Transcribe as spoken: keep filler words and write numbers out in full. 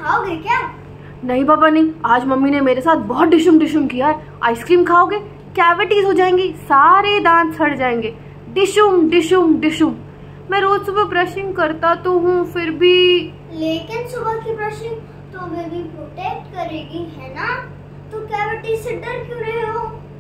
खाओगे क्या? नहीं पापा नहीं, आज मम्मी ने मेरे साथ बहुत डिशुम डिशुम किया है। आइसक्रीम खाओगे कैविटीज हो जाएंगी, सारे दांत सड़ जाएंगे। डिशुम डिशुम डिशुम। मैं रोज सुबह ब्रशिंग करता तो हूँ फिर भी। लेकिन सुबह की ब्रशिंग तो बेबी प्रोटेक्ट करेगी, है ना? तो कैविटी से डर क्यों रहे हो?